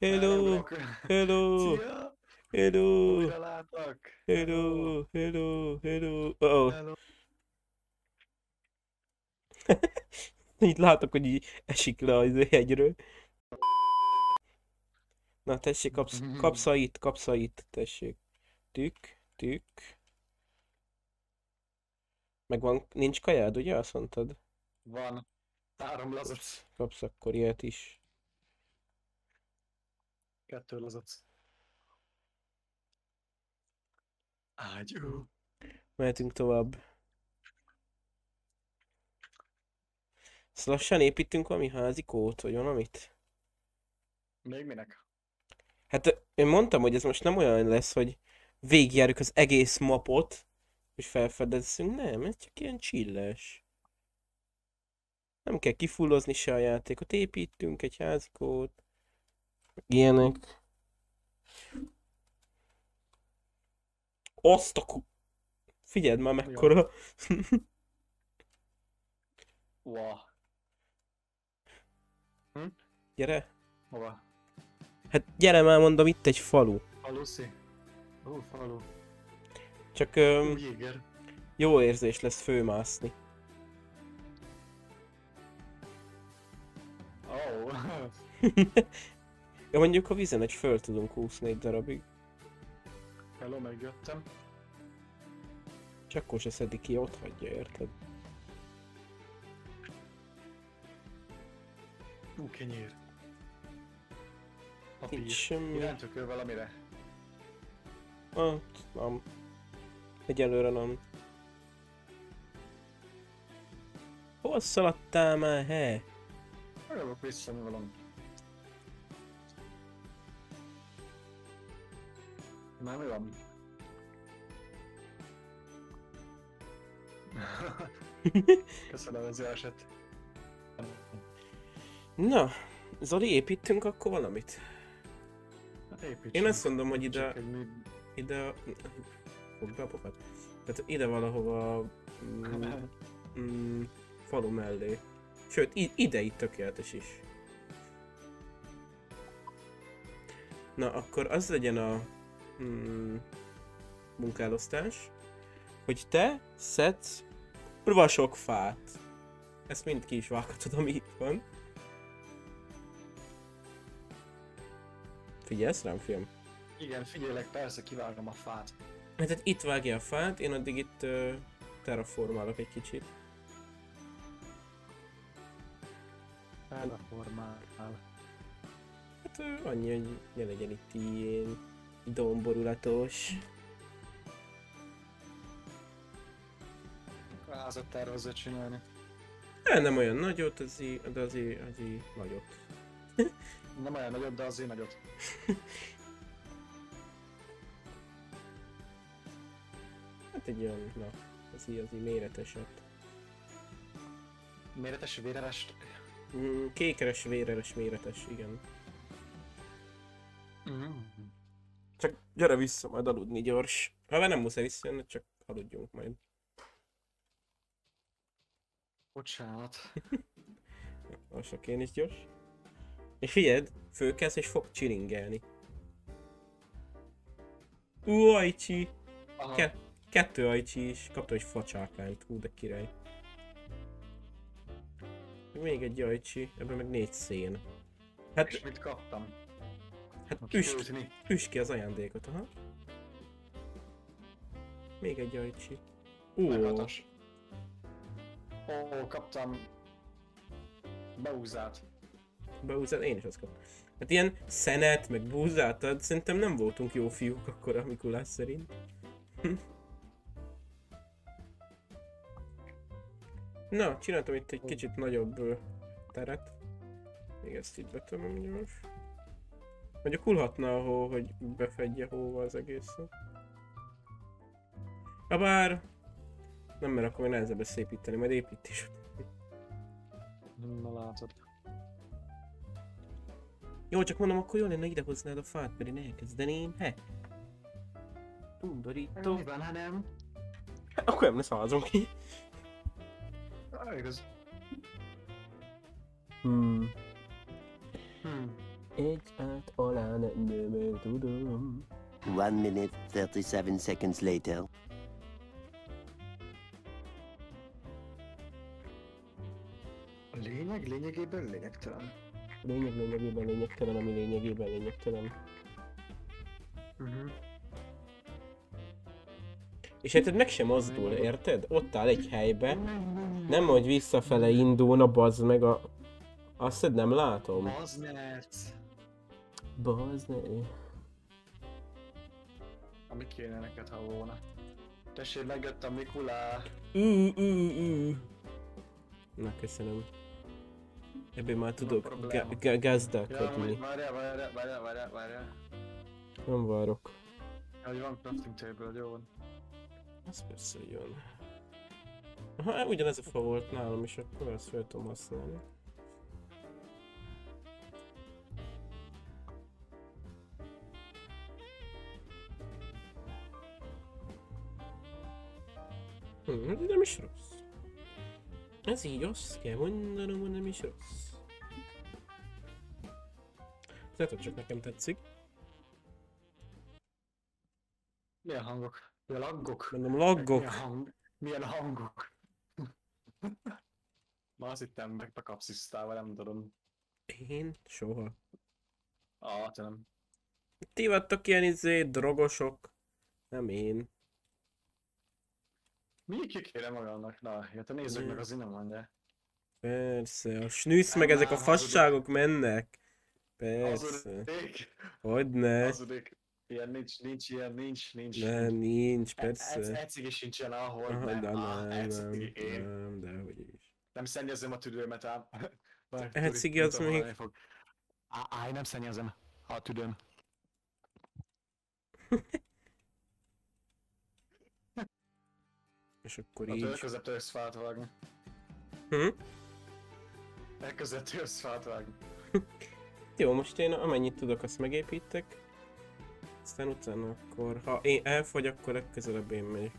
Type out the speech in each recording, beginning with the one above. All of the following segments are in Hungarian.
Hello! Elromlok. Hello! Szia! Hello! Újra látlak! Hello! Hello! Hello! Hello! Oh, Hello! itt látok, hogy így esik le az hegyről. Na tessék, kapsz a itt, tessék. Tük, tük. Megvan, nincs kajád, ugye? Azt mondtad? Van 3 lazac, Kapsz akkor ilyet is. 2 lazac. Ágyú. Mehetünk tovább. Szóval lassan építünk valami házikót, vagy valamit? Még minek? Hát én mondtam, hogy ez most nem olyan lesz, hogy végigjárjuk az egész mapot, és felfedezzünk. Nem, ez csak ilyen chilles. Nem kell kifullozni se a játékot, építünk egy házikót, ilyenek. Azt a Figyeld már mekkora. Wow. Gyere. Hova? Hát gyere már, mondom, itt egy falu. Faluszi? Ó, falu. Csak Jéger. jó érzés lesz főmászni. Ó. Ja, mondjuk a vízen egy föl tudunk úszni egy darabig. Hello, megjöttem. Csak akkor se szedi ki, ott hagyja, érted? Kenyér. Nincs Papír. semmi. Iránytok ő valamire? Hát, nem. Egyelőre nem. Hol szaladtál már, he? Megadok vissza valamit. Már mi van? Köszönöm az eset. Na, Zoli, építünk akkor valamit? Hát építsünk. Én azt mondom, hogy Csak egy mi... ide... Fogd be a pofát. Tehát ide valahova... falu mellé. Sőt, ide itt tökéletes is. Na, akkor az legyen a munkálosztás, hogy te szedsz vasok fát. Ezt mind ki is vághatod, ami itt van. Figyelsz rám, fiam? Igen, figyelek, persze kivágom a fát. Hát itt vágja a fát, én addig itt terraformálok egy kicsit. Felformál. Hát annyi, hogy ne legyen itt ilyen domborulatos. A házat tervezett csinálni. Nem olyan nagyot, de azért nagyot. Nem olyan nagyobb, de azért nagyot. Hát egy olyan, na, azért méreteset. Méretes, véreres. Kékeres, véreres, méretes, igen. Csak gyere vissza majd aludni gyors. Ha nem muszáj visszajönni, csak aludjunk majd. Bocsánat. Alsak én is gyors. És figyeld, fölkelsz és fog csiringelni. Ajcsi! Aha. 2 ajcsi is. Kaptam egy facsákányt, hú de király. Még egy ajcsi, ebben meg 4 szén. Hát, És mit kaptam? hát Kikölteni. üst ki az ajándékot, aha. Még egy ajcsi. Meghatos. Ó, kaptam beúzát. Beúzat, én is azt kaptam. Hát ilyen szenet, meg búzát ad, szerintem nem voltunk jó fiúk akkor a Mikulás szerint. Na, csináltam itt egy kicsit nagyobb teret. Még ezt itt betömöm gyors. Mondjuk kulhatna a hó, hogy befedje hóval az egészet. Habár... Nem, mert akkor még nehezebb ezt építeni, majd építés. Na látod. Jó, csak mondom, akkor jó lenne idehoznád a fát, pedig ne elkezdeném, he? Undorító. Mi van, ha nem? Akkor nem lesz házunk ki. Igaz. Egy át alá. nem tudom. 1 minute, 37 seconds later. A lényeg lényegében lényegtelen. Lényeg lényegében lényegtelen, ami lényegében lényegtelen. És hát meg sem mozdul, érted? Ott áll egy helybe. Nem, hogy visszafele indulna, bazd meg a... Azt nem látom. Az mert... Bazd meg. Ami kéne neked, ha volna. Tessék, megjött a Mikulá. Na, köszönöm. Ebből már No tudok probléma. gazdálkodni. Várjál. Nem várok. Hogy van crafting table, jó van. Az persze, hogy jön. Ha ugyanez a fa volt nálam is, akkor ezt fel tudom használni. Ez nem is rossz. Ez így azt kell mondanom, hogy nem is rossz. Tehát, hogy csak nekem tetszik. Milyen hangok? Milyen laggok? Mondom, laggok. Milyen hangok? Ma azt hittem meg bekapszisztával, nem tudom. Én? Soha. Te nem. Ti vagytok ilyen drogosok. Nem én. Mi kikére magának? Na, ja, te nézzük meg, az innen mondja. Persze, a snűsz meg Nem, ezek a hazudik. fasságok mennek. Persze. Hazudik. Hogyne. Hazudik. Ilyen nincs ilyen, nincs. Nem, nincs, persze. Ecigi sincsen, ahol Aha, nem. de nem, Ecigi, én. nem, dehogy is. Nem szennyezem a tüdőmet ám. Ecigi az még... Nem szennyezem a tüdőm. És akkor Hát így. elkezdett összfát vágni. Elkezdett összfát vágni. Jó, most én amennyit tudok, azt megépítek. Aztán utána akkor, ha én elfogy, akkor legközelebb én megyek.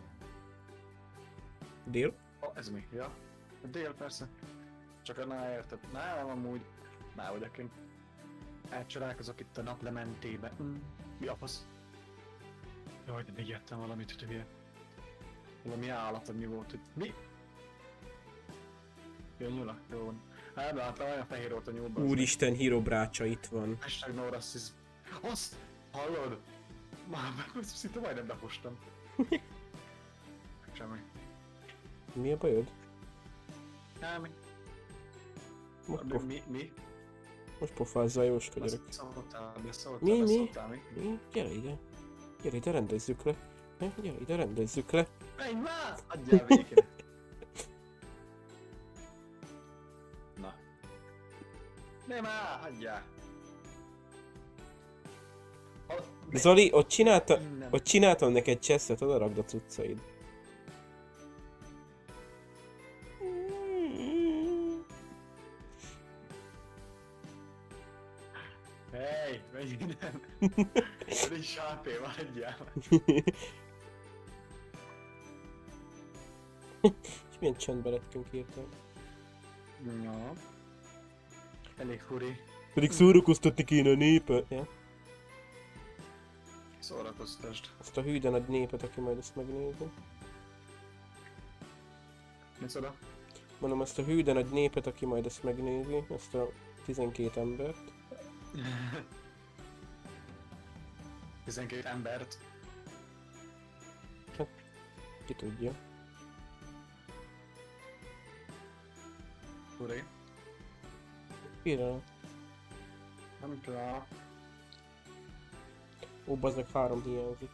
Deal? Ez mi? Ja? A dél persze. Csak érted. Nem amúgy. Vagyok én. Elcsalálkozok itt a naplementébe. Mi a fasz? Jaj, de még ettem valamit, hogy hülye. Valami állat, vagy mi volt, hogy... Mi? Jó, nyula? Jó van. Hát olyan fehér volt a nyúlban. Úristen, Hirobrácsa itt van. Hashtag no racism. Azt! Hallod? Már szinte majdnem befostam. Semmi. Mi a bajod? Semmi. Mi? Most pofázzal, jóskodjak. Beszóltál, Mi? Mi? Gyere ide. Gyere ide, rendezzük le. Gyere ide, rendezzük le. Menj már! Adjál végre! Na. Ne már, hagyjál! Zoli, ott csináltam neked chestet, oda rakd a cuccaid. Hey, menj innen! Pedig sápé, hagyjál! És milyen csendbe lettünk hirtelen. Ja. Elég furi. Pedig szórakoztatni kéne a népet. Ja? Szórakoztasd. Azt a hű de nagy népet, aki majd ezt megnézi. Micsoda? Mondom, azt a hű de nagy népet, aki majd ezt megnézi, azt a 12 embert. 12 embert. Ki tudja. Furi. Pillanat. Nem tudom. Ó, bazdmeg 3 hiányzik.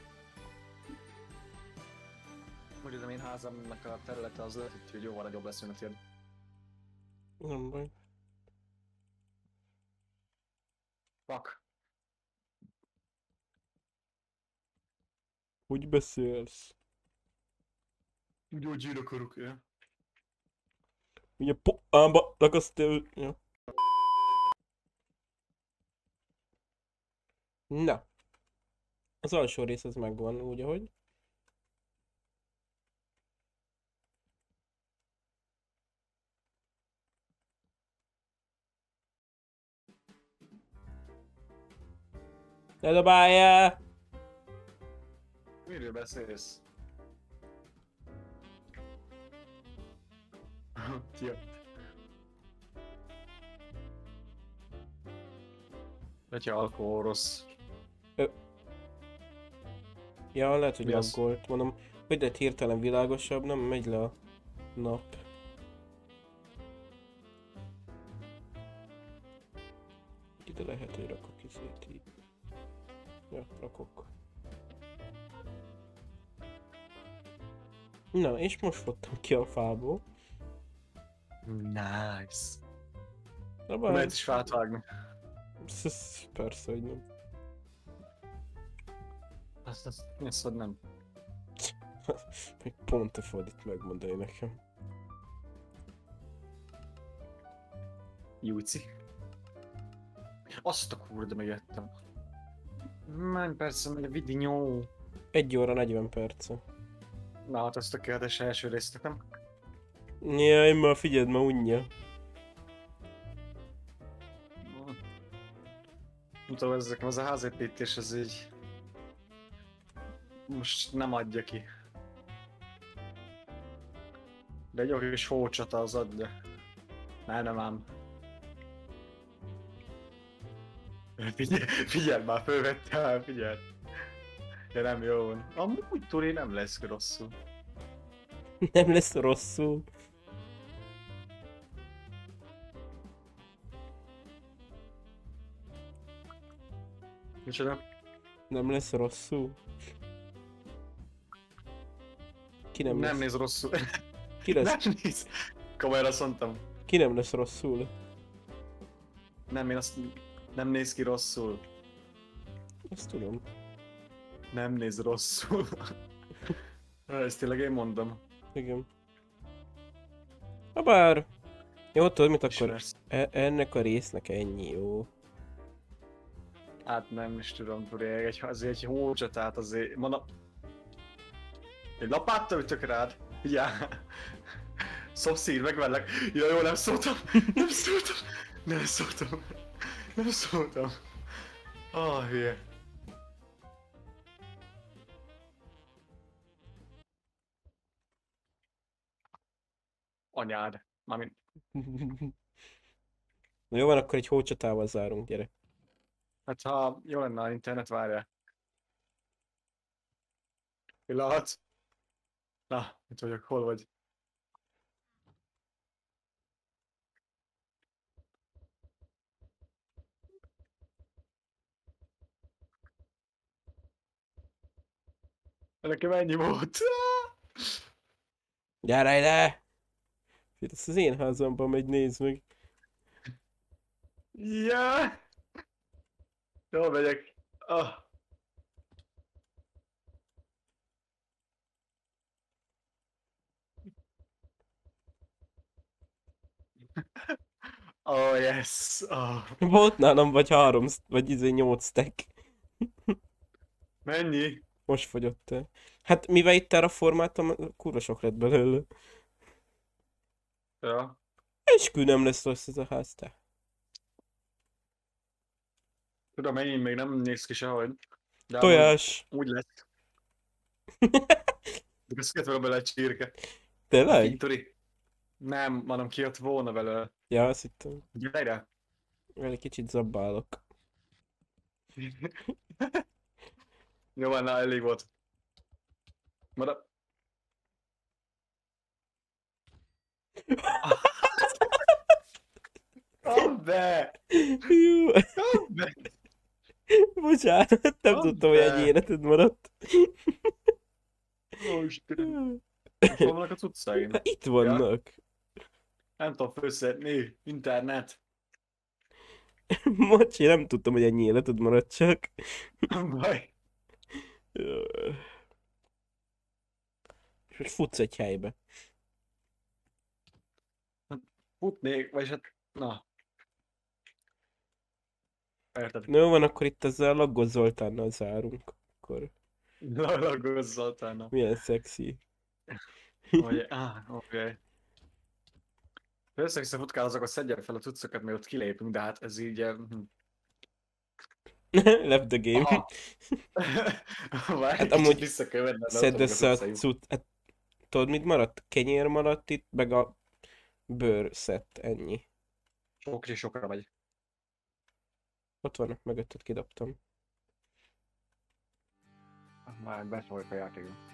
Úgy az én házamnak a területe az lehet, hogy jóval nagyobb lesz, mint a tiéd. Nem baj. Fuck. Hogy beszélsz? Úgy, hogy zsír akarok, ja. Ugye poámba rakasztál. Ja. Na. Az alsó rész az megvan úgy, ahogy. Ne dobáljál! Miről beszélsz? Jött. Hogyha alkohol rossz. Ja, lehet, hogy Mi az? laggolt. Mondom, hogy lett hirtelen világosabb, nem megy le a nap. Ide lehet, hogy rakok izét így. Ja, rakok. Na, és most fogtam ki a fából. Nice. Na bár, Lehet is fát vágni. persze, hogy nem. Ezt nem. Még pont a fordít megmondani nekem. Júci. Azt a kurde megjöttem. Menj persze, meg a vidinyó. 1 óra 40 perce. Na hát ezt a kérdés első részt nem. Jaj, már figyeld, ma unja. Nem tudom, ez a házépítés, ez így... Most nem adja ki. De egy jó kis hócsata az adja. Nem ám. Figyelj már, fölvettem már, figyelj. Ja nem jó van. Amúgy Turi nem lesz rosszul. Nem lesz rosszul. Micsoda? Nem lesz rosszul. Ki nem, Nem lesz? néz rosszul. Ki lesz? Nem néz. Komolyan azt mondtam. Ki nem lesz rosszul? Nem, én azt... Nem néz ki rosszul. Azt tudom. Nem néz rosszul. Ezt tényleg én mondom. Igen. Habár... Jó, tudod mit akkor? Ismersz. Ennek a résznek ennyi, jó? Hát nem is tudom, Turi, azért egy hócsatát azért... Mondom... Egy lapáttal ütök rád. Ja. Szomszéd, megverlek. Ja, jó, nem szóltam. Nem szóltam. Nem szóltam. Nem szóltam. Hülye. Anyád. Mármint... Na jó van, akkor egy hócsatával zárunk, gyere. Hát ha jó lenne a internet, várjál. Pillanat. Na, itt vagyok, hol vagy? Nekem ennyi volt. Gyere ide! Ez az én házamban megy, nézd meg. Ja. Jól megyek. Ah. Oh yes. Oh. Volt nálam vagy 3, vagy 8 stack. Mennyi? Most fogyott el. Hát mivel itt terraformáltam, kurva sok lett belőle. Ja. Eskü nem lesz rossz ez a ház, te. Tudom, én még nem néz ki sehogy. De Tojás! úgy lesz. De ezt van bele egy csirke. Tényleg? Victory. Nem, mondom, kijött volna belőle. Ja, azt hittem. Gyere! Egy kicsit zabbálok. Jó van, na, elég volt. Mara... Be! Jó. Be! Bocsánat, nem Add tudtam, hogy be. egy életed maradt. Ó, Istenem. Hol vannak a cuccaim? Hát itt vannak. Nem tudom főszedni. Internet. Mocsi, nem tudtam, hogy ennyi életed maradt csak. Nem baj. És most futsz egy helybe. Futnék, vagy hát... Na. Érted? Na jó van, akkor itt ezzel a Laggos Zoltánnal zárunk. Akkor Lalagozza utána. milyen szexi. Oké. Össze-vissza futkálozok, akkor szedjem fel a cuccokat, mert ott kilépünk, de hát ez így... Left the game. Aha. Várj, Hát kicsit amúgy vissza kell vennem, de ott szedd vannak össze a utcajuk. cucc... Hát, tudod mit maradt? Kenyér maradt itt, meg a bőrszett, ennyi. Sok és sokra megy. Ott vannak mögötted, kidobtam. Már beszóljuk a játékba.